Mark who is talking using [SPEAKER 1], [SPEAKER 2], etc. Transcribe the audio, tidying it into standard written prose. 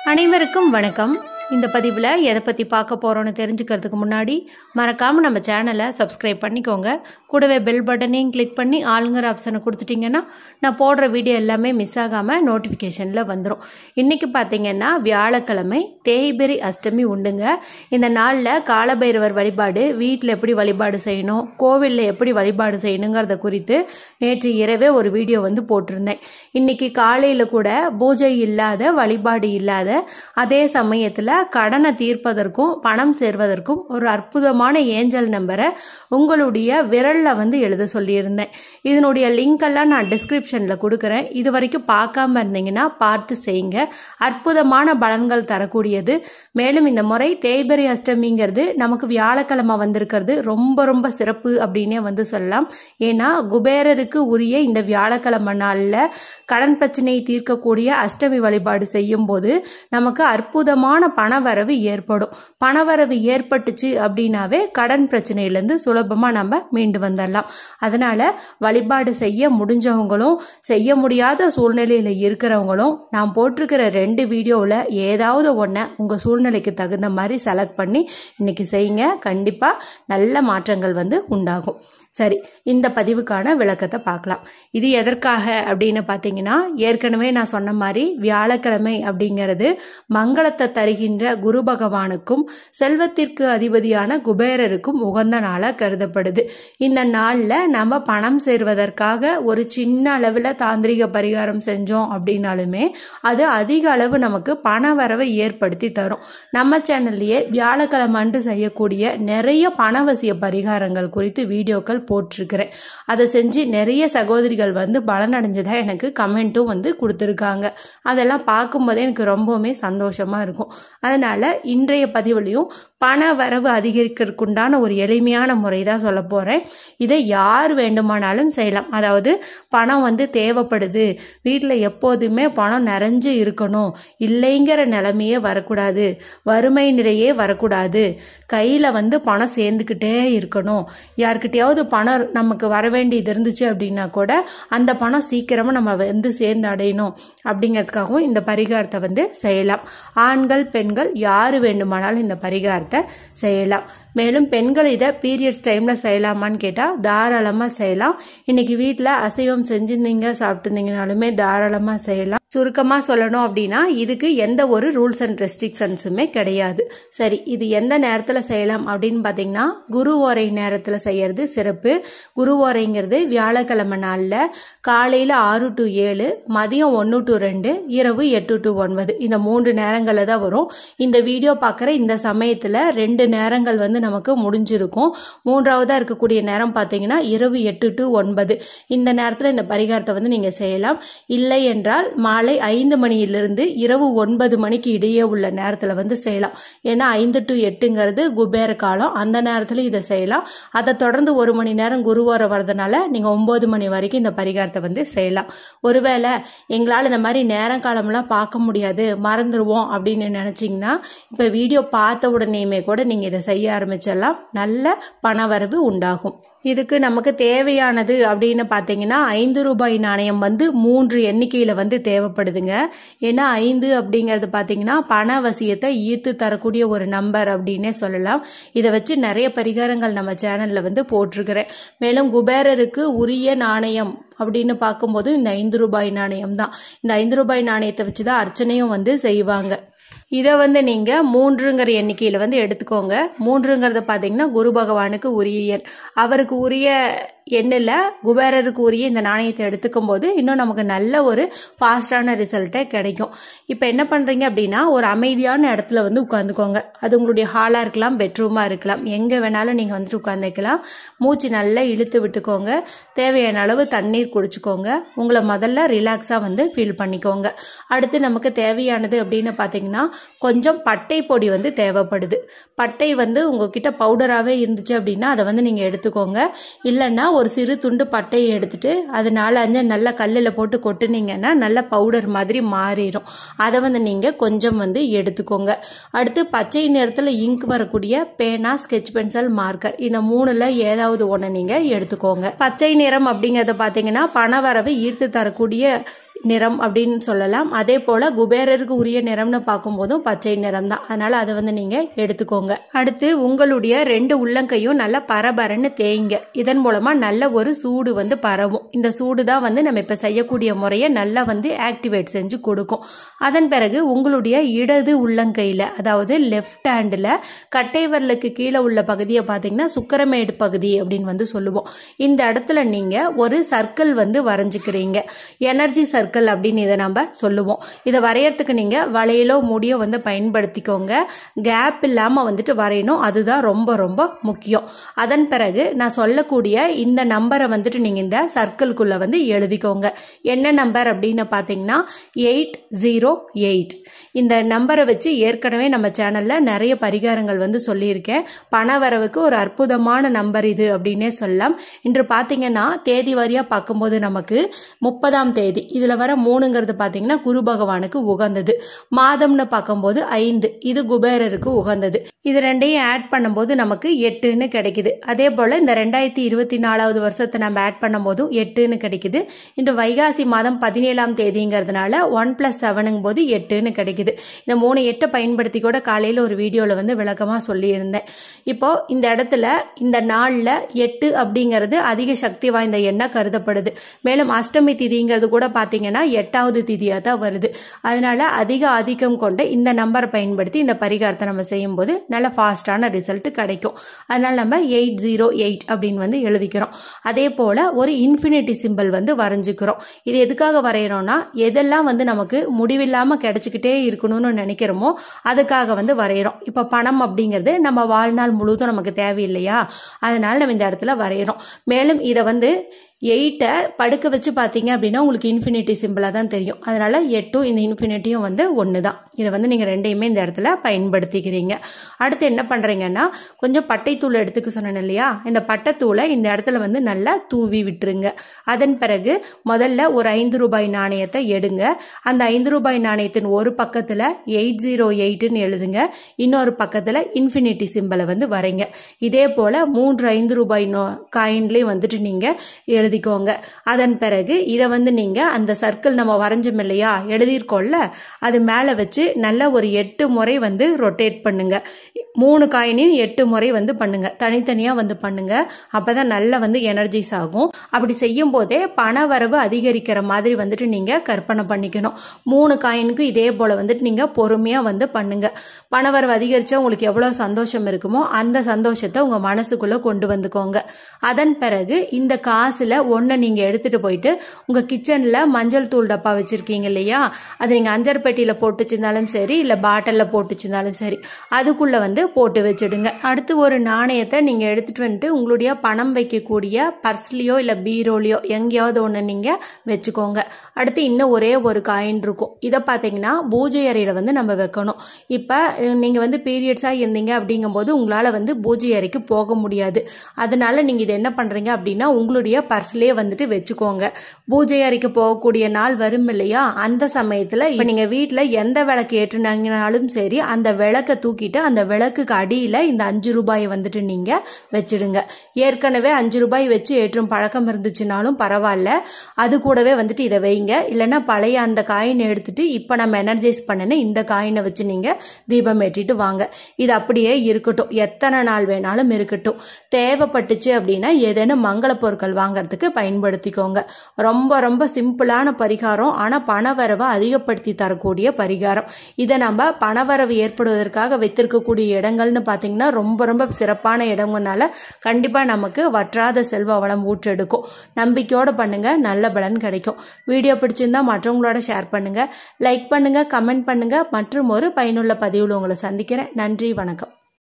[SPEAKER 1] அனைவருக்கும் வணக்கம். இந்த பதிவில் எதை பற்றி பார்க்க போகிறோன்னு தெரிஞ்சுக்கிறதுக்கு முன்னாடி மறக்காமல் நம்ம சேனலை சப்ஸ்கிரைப் பண்ணிக்கோங்க. கூடவே பெல் பட்டனையும் கிளிக் பண்ணி ஆளுங்கிற ஆப்ஷனை கொடுத்துட்டிங்கன்னா நான் போடுற வீடியோ எல்லாமே மிஸ் ஆகாமல் நோட்டிஃபிகேஷனில் வந்துடும். இன்றைக்கி பார்த்திங்கன்னா வியாழக்கிழமை தேய்பிறை அஷ்டமி உண்டுங்க. இந்த நாளில் காலபைரவர் வழிபாடு வீட்டில் எப்படி வழிபாடு செய்யணும், கோவிலில் எப்படி வழிபாடு செய்யணுங்கிறத குறித்து நேற்று இரவே ஒரு வீடியோ போட்டிருந்தேன். இன்றைக்கி காலையில் கூட பூஜை இல்லாத வழிபாடு இல்லாத அதே சமயத்தில் கடனை தீர்ப்பதற்கும் பணம் சேர்வதற்கும் ஒரு அற்புதமான ஏஞ்சல் நம்பரை உங்களுடைய விரலில் எழுத சொல்லியிருந்தேன். இதனுடைய லிங்க் எல்லாம் நான் டிஸ்கிரிப்ஷனில் கொடுக்குறேன். இது வரைக்கும் பார்க்காம இருந்தீங்கன்னா பார்த்து செய்யுங்க. அற்புதமான பலன்கள் தரக்கூடியது. மேலும் இந்த முறை தேய்பிறை அஷ்டமிங்கிறது நமக்கு வியாழக்கிழமை வந்திருக்கிறது ரொம்ப ரொம்ப சிறப்பு அப்படின்னே சொல்லலாம். ஏன்னா குபேரருக்கு உரிய இந்த வியாழக்கிழமை நாளில் கடன் பிரச்சனையை தீர்க்கக்கூடிய அஷ்டமி வழிபாடு செய்யும் போது நமக்கு அற்புதமான பணவரவு ஏற்படும். பணவரவு ஏற்பட்டுச்சு அப்படின்னாவே கடன் பிரச்சனையிலேருந்து சுலபமாக நம்ம மீண்டு வந்துடலாம். அதனால் வழிபாடு செய்ய முடிஞ்சவங்களும் செய்ய முடியாத சூழ்நிலையில் இருக்கிறவங்களும் நான் போட்டிருக்கிற 2 வீடியோவில் ஏதாவது ஒன்றை உங்கள் சூழ்நிலைக்கு தகுந்த மாதிரி செலக்ட் பண்ணி இன்றைக்கி செய்யுங்க. கண்டிப்பாக நல்ல மாற்றங்கள் உண்டாகும். சரி, இந்த பதிவுக்கான விளக்கத்தை பார்க்கலாம். இது எதற்காக அப்படின்னு பார்த்தீங்கன்னா, ஏற்கனவே நான் சொன்ன மாதிரி வியாழக்கிழமை அப்படிங்கிறது மங்களத்தை தருகின்ற குரு பகவானுக்கும் செல்வத்திற்கு அதிபதியான குபேரருக்கும் உகந்த நாளாக கருதப்படுது. இந்த நாளில் நம்ம பணம் சேர்வதற்காக ஒரு சின்ன அளவில் தாந்திரிக பரிகாரம் செஞ்சோம் அப்படின்னாலுமே அது அதிக அளவு நமக்கு பண வரவை ஏற்படுத்தி தரும். நம்ம சேனல்லையே வியாழக்கிழமை அன்று செய்யக்கூடிய நிறைய பணவசிய பரிகாரங்கள் குறித்து வீடியோக்கள் போட்டிருக்கிறேன். அதை செஞ்சு நிறைய சகோதரிகள் பலனடைஞ்சதா எனக்கு கமெண்ட்டும் கொடுத்துருக்காங்க. அதெல்லாம் பார்க்கும்போதே எனக்கு ரொம்பவுமே சந்தோஷமா இருக்கும். அதனால இன்றைய பதிவுலையும் பண வரவு அதிகரிக்கிறதுக்குண்டான ஒரு எளிமையான முறை தான் சொல்ல போகிறேன். இதை யார் வேண்டுமானாலும் செய்யலாம். அதாவது பணம் தேவைப்படுது, வீட்டில் எப்போதுமே பணம் நிறைஞ்சு இருக்கணும், இல்லைங்கிற நிலைமையே வரக்கூடாது, வறுமை நிலையே வரக்கூடாது, கையில் பணம் சேர்ந்துக்கிட்டே இருக்கணும், யார்கிட்டையாவது பணம் நமக்கு வர வேண்டியது இருந்துச்சு அப்படின்னா கூட அந்த பணம் சீக்கிரமாக நம்ம சேர்ந்து அடையணும் அப்படிங்கிறதுக்காகவும் இந்த பரிகாரத்தை செய்யலாம். ஆண்கள் பெண்கள் யார் வேண்டுமானாலும் இந்த பரிகாரத்தை செய்யலாம். மேலும் பெண்கள் இதை பீரியட்ஸ் டைமில் செய்யலாமான்னு கேட்டால் தாராளமாக செய்யலாம். இன்னைக்கு வீட்டில் அசைவம் செஞ்சுருந்தீங்க சாப்பிட்டுருந்தீங்கனாலுமே தாராளமாக செய்யலாம். சுருக்கமாக சொல்லணும் அப்படின்னா இதுக்கு எந்த ஒரு ரூல்ஸ் அண்ட் ரெஸ்ட்ரிக்ஷன்ஸுமே கிடையாது. சரி, இது எந்த நேரத்தில் செய்யலாம் அப்படின்னு பார்த்தீங்கன்னா, குரு ஓரை நேரத்தில் செய்யறது சிறப்பு. குரு ஓரைங்கிறது வியாழக்கிழமை நாளில் காலையில் 6 to 7, மதியம் 1 to 2, இரவு 8 to 9 இந்த 3 நேரங்களில் தான் வரும். இந்த வீடியோ பார்க்குற இந்த சமயத்தில் 2 நேரங்கள் நமக்கு முடிஞ்சிருக்கும். 3ஆவதாக இருக்கக்கூடிய நேரம் பார்த்தீங்கன்னா இரவு 8 to 9 இந்த நேரத்தில் இந்த பரிகாரத்தை நீங்கள் செய்யலாம். இல்லை என்றால் மாலை 5 மணியிலிருந்து இரவு 9 மணிக்கு இடையே உள்ள நேரத்தில் செய்யலாம். ஏன்னா 5 to 8ங்கிறது குபேர காலம். அந்த நேரத்தில் இதை செய்யலாம். அதை தொடர்ந்து 1 மணி நேரம் குருவார வரதுனால நீங்கள் 9 மணி வரைக்கும் இந்த பரிகாரத்தை செய்யலாம். ஒருவேளை எங்களால் இந்த மாதிரி நேரம் காலம்லாம் பார்க்க முடியாது, மறந்துடுவோம் அப்படின்னு நினச்சிங்கன்னா இப்போ வீடியோ பார்த்த உடனேயுமே கூட நீங்கள் இதை செய்ய ஆரம்பிச்சிடலாம். நல்ல பணவரவு உண்டாகும். இதுக்கு நமக்கு தேவையானது அப்படின்னு பார்த்தீங்கன்னா 5 ரூபாய் நாணயம் 3 எண்ணிக்கையில் தேவைப்படுதுங்க. ஏன்னா 5 அப்படிங்கிறது பார்த்தீங்கன்னா பணவசியத்தை ஈர்த்து தரக்கூடிய ஒரு நம்பர் அப்படின்னே சொல்லலாம். இதை வச்சு நிறைய பரிகாரங்கள் நம்ம சேனலில் போட்டிருக்கிறேன். மேலும் குபேரருக்கு உரிய நாணயம் அப்படின்னு பார்க்கும்போது இந்த 5 ரூபாய் நாணயம் தான். இந்த 5 ரூபாய் நாணயத்தை வச்சு தான் அர்ச்சனையும் செய்வாங்க. இதை நீங்கள் 3ங்கிற எண்ணிக்கையில் எடுத்துக்கோங்க. 3ங்கிறத பார்த்தீங்கன்னா குரு பகவானுக்கு உரிய எண். அவருக்கு உரிய எண்ணில் குபேரருக்கு உரிய இந்த நாணயத்தை எடுத்துக்கும் போது இன்னும் நமக்கு நல்ல ஒரு ஃபாஸ்டான ரிசல்ட்டே கிடைக்கும். இப்போ என்ன பண்ணுறீங்க அப்படின்னா, ஒரு அமைதியான இடத்துல உட்காந்துக்கோங்க. அது உங்களுடைய ஹாலாக இருக்கலாம், பெட்ரூமாக இருக்கலாம், எங்கே வேணாலும் நீங்கள் உட்காந்துக்கலாம். மூச்சு நல்லா இழுத்து விட்டுக்கோங்க. தேவையான அளவு தண்ணீர் குடிச்சுக்கோங்க. உங்களை முதல்ல ரிலாக்ஸாக ஃபீல் பண்ணிக்கோங்க. அடுத்து நமக்கு தேவையானது அப்படின்னு பார்த்தீங்கன்னா கொஞ்சம் பட்டை பொடி தேவைப்படுது. பட்டை உங்ககிட்ட பவுடராகவே இருந்துச்சு அப்படின்னா அதை நீங்கள் எடுத்துக்கோங்க. இல்லைன்னா ஒரு சிறு துண்டு பட்டையை எடுத்துட்டு அது 4-5 நல்ல கல்லில் போட்டு கொட்டுனீங்கன்னா நல்ல பவுடர் மாதிரி மாறிடும். அதை நீங்கள் கொஞ்சம் எடுத்துக்கோங்க. அடுத்து பச்சை நிறத்தில் இங்க் வரக்கூடிய பேனா, ஸ்கெட்ச் பென்சில், மார்க்கர் இந்த 3ல் ஏதாவது ஒன்று நீங்கள் எடுத்துக்கோங்க. பச்சை நிறம் அப்படிங்கிறத பார்த்தீங்கன்னா பணவரவை ஈர்த்து தரக்கூடிய நிறம் அப்படின்னு சொல்லலாம். அதே போல் குபேரருக்கு உரிய நிறம்னு பார்க்கும்போதும் பச்சை நிறம் தான். அதனால் அதை வந்து நீங்கள் எடுத்துக்கோங்க. அடுத்து உங்களுடைய 2 உள்ளங்கையும் நல்லா பரபரன்னு தேய்ங்க. இதன் மூலமாக நல்ல ஒரு சூடு வந்து பரவும். இந்த சூடு தான் வந்து நம்ம இப்போ செய்யக்கூடிய முறையை நல்லா வந்து ஆக்டிவேட் செஞ்சு கொடுக்கும். அதன் பிறகு உங்களுடைய இடது உள்ளங்கையில், அதாவது லெஃப்ட் ஹேண்டில் கட்டை விரலுக்கு கீழே உள்ள பகுதியை பார்த்தீங்கன்னா சுக்கிரமேடு பகுதி அப்படின்னு வந்து சொல்லுவோம். இந்த இடத்துல நீங்கள் ஒரு சர்க்கிள் வந்து வரைஞ்சிக்கிறீங்க. எனர்ஜி சர்க்கிள் அப்படின்னு இதை நம்ம சொல்லுவோம். இதை வரையறதுக்கு நீங்கள் வளையலோ முடியோ வந்து பயன்படுத்திக்கோங்க. கேப் இல்லாமல் வந்துட்டு வரையணும். அதுதான் ரொம்ப ரொம்ப முக்கியம். அதன் பிறகு நான் சொல்லக்கூடிய இந்த நம்பரை வந்துட்டு நீங்கள் இந்த சர்க்கிள்குள்ளே வந்து எழுதிக்கோங்க. என்ன நம்பர் அப்படின்னு பார்த்தீங்கன்னா 808. இந்த நம்பரை வச்சு ஏற்கனவே நம்ம சேனலில் நிறைய பரிகாரங்கள் வந்து சொல்லியிருக்கேன். பணவரவுக்கு ஒரு அற்புதமான நம்பர் இது அப்படின்னே சொல்லலாம். இன்று பார்த்தீங்கன்னா தேதி வாரியாக பார்க்கும்போது நமக்கு 30ஆம் தேதி, இதில் வர 3ங்கிறது பார்த்தீங்கன்னா குரு பகவானுக்கு உகந்தது. மாதம்னு பார்க்கும்போது 5, இது குபேரருக்கு உகந்தது. இது ரெண்டையும் ஆட் பண்ணும்போது நமக்கு 8ன்னு கிடைக்குது. அதே போல் இந்த 2024வது வருஷத்தை நம்ம ஆட் பண்ணும்போதும் 8ன்னு கிடைக்குது. இன்று வைகாசி மாதம் 17ஆம் தேதிங்கிறதுனால 1+7ங்கும் போது 8ன்னு கிடைக்குது. இந்த 3 8 பயன்படுத்தி கூட காலையில் ஒரு வீடியோவில் வந்து விளக்கமாக சொல்லியிருந்தேன். இப்போ இந்த இடத்துல இந்த நாளில் 8 அப்படிங்கிறது அதிக சக்தி வாய்ந்த எண்ணாக கருதப்படுது. மேலும் அஷ்டமி திதிங்கிறது கூட பார்த்தீங்கன்னா 8வது திதியாக தான் வருது. அதனால அதிக ஆதிக்கம் கொண்ட இந்த நம்பரை பயன்படுத்தி இந்த பரிகாரத்தை நம்ம செய்யும்போது நல்ல ஃபாஸ்டான ரிசல்ட் கிடைக்கும். அதனால நம்ம 808 அப்படின்னு வந்து எழுதிக்கிறோம். அதே போல் ஒரு இன்ஃபினிட்டி சிம்பிள் வந்து வரைஞ்சிக்கிறோம். இது எதுக்காக வரைகிறோம்னா, எதெல்லாம் வந்து நமக்கு முடிவில்லாமல் கிடைச்சிக்கிட்டே இருக்கணும்னு நினைக்கிறோமோ அதுக்காக வந்து வரைகிறோம். இப்போ பணம் அப்படிங்கிறது நம்ம வாழ்நாள் முழுவதும் நமக்கு தேவையில்லையா, அதனால நம்ம இந்த இடத்துல வரைகிறோம். மேலும் இதை வந்து 8 படுக்க வச்சு பார்த்தீங்க அப்படின்னா உங்களுக்கு இன்ஃபினிட்டி சிம்பிளாக தான் தெரியும். அதனால் 8 இந்த இன்ஃபினிட்டியும் வந்து ஒன்று தான். இதை வந்து நீங்கள் ரெண்டையுமே இந்த இடத்துல பயன்படுத்திக்கிறீங்க. அடுத்து என்ன பண்ணுறீங்கன்னா, கொஞ்சம் பட்டைத்தூள் எடுத்துக்க சொன்னேன் இல்லையா, இந்த பட்டைத்தூளை இந்த இடத்துல வந்து நல்லா தூவி விட்டுருங்க. அதன் பிறகு முதல்ல ஒரு 5 ரூபாய் நாணயத்தை எடுங்க. அந்த 5 ரூபாய் நாணயத்தின் ஒரு பக்கத்தில் 808ன்னு எழுதுங்க. இன்னொரு பக்கத்தில் இன்ஃபினிட்டி சிம்பிளை வந்து வரைங்க. இதே போல் 3 5 ரூபாய் காயின்லேயும் வந்துட்டு நீங்கள் எழுதிக்கோங்க. அதன் பிறகு இதை வந்து நீங்கள் அந்த சர்க்கிள் நம்ம வரைஞ்சோம் இல்லையா, எழுதியிருக்கோம்ல, அது மேலே வச்சு நல்லா ஒரு 8 முறை வந்து ரொட்டேட் பண்ணுங்க. 3 காயினையும் 8 முறை வந்து பண்ணுங்க. தனித்தனியாக வந்து பண்ணுங்க. அப்போ தான் நல்லா வந்து எனர்ஜைஸ் ஆகும். அப்படி செய்யும் போதே பண வரவு அதிகரிக்கிற மாதிரி வந்துட்டு நீங்கள் கற்பனை பண்ணிக்கணும். 3 காயினுக்கும் இதே போல் வந்துட்டு நீங்கள் பொறுமையாக வந்து பண்ணுங்க. பண வரவு அதிகரித்தா உங்களுக்கு எவ்வளோ சந்தோஷம் இருக்குமோ அந்த சந்தோஷத்தை உங்கள் மனசுக்குள்ளே கொண்டு வந்துக்கோங்க. அதன் பிறகு இந்த காசில் ஒன்று நீங்கள் எடுத்துகிட்டு போயிட்டு உங்கள் கிச்சனில் மஞ்சள் தூள் டப்பா வச்சுருக்கீங்க இல்லையா, அது நீங்கள் அஞ்சர் பெட்டியில் போட்டு வச்சிருந்தாலும் சரி, இல்லை பாட்டிலில் போட்டு வச்சிருந்தாலும் சரி, அதுக்குள்ளே வந்து போட்டு வச்சுடுங்க. அடுத்து ஒரு நாணயத்தை நீங்கள் எடுத்துகிட்டு வந்துட்டு உங்களுடைய பணம் வைக்கக்கூடிய பர்ஸ்லையோ இல்லை பீரோலையோ எங்கேயாவது ஒன்று நீங்கள் வச்சுக்கோங்க. அடுத்து இன்னும் ஒரே ஒரு காயின் இருக்கும். இதை பார்த்தீங்கன்னா பூஜை அறையில் வந்து நம்ம வைக்கணும். இப்போ நீங்கள் வந்து பீரியட்ஸாக இருந்தீங்க அப்படிங்கும்போது உங்களால் வந்து பூஜை அறைக்கு போக முடியாது. அதனால நீங்கள் இதை என்ன பண்ணுறீங்க அப்படின்னா உங்களுடைய பர்ஸ்லேயே வந்துட்டு வச்சுக்கோங்க. பூஜை அறைக்கு போகக்கூடிய நாள் வரும் இல்லையா, அந்த சமயத்தில் இப்போ நீங்கள் வீட்டில் எந்த விளக்கு ஏற்றுனாங்கனாலும் சரி, அந்த விளக்கை தூக்கிட்டு அந்த விளக்குக்கு அடியில் இந்த 5 ரூபாயை வந்துட்டு நீங்கள் வச்சுடுங்க. ஏற்கனவே 5 ரூபாய் வச்சு ஏற்றும் பழக்கம் இருந்துச்சுனாலும் பரவாயில்ல, அது கூடவே வந்துட்டு இதை வைங்க. இல்லைன்னா பழைய அந்த காயினை எடுத்துட்டு இப்போ நம்ம எனர்ஜைஸ் பண்ணின இந்த காயினை வச்சு நீங்கள் தீபம் ஏற்றிட்டு வாங்க. இது அப்படியே இருக்கட்டும், எத்தனை நாள் வேணாலும் இருக்கட்டும். தேவைப்பட்டுச்சு அப்படின்னா ஏதேனும் மங்கள பொருட்கள் வாங்கிறதுக்கு பயன்படுத்திக்கோங்க. ரொம்ப ரொம்ப சிம்பிளான பரிகாரம், ஆனால் பணவரவை அதிகப்படுத்தி தரக்கூடிய பரிகாரம். இதை நம்ம பணவரவு ஏற்படுவதற்காக வைத்திருக்கக்கூடிய இடங்கள்னு பார்த்தீங்கன்னா ரொம்ப ரொம்ப சிறப்பான இடங்கள்னால கண்டிப்பாக நமக்கு வற்றாத செல்வ வளம் ஊற்றெடுக்கும். நம்பிக்கையோடு பண்ணுங்க, நல்ல பலன் கிடைக்கும். வீடியோ பிடிச்சிருந்தா மற்றவங்களோட ஷேர் பண்ணுங்க, லைக் பண்ணுங்க, கமெண்ட் பண்ணுங்க. மற்றும் ஒரு பயனுள்ள பதிவில் உங்களை சந்திக்கிறேன். நன்றி, வணக்கம்.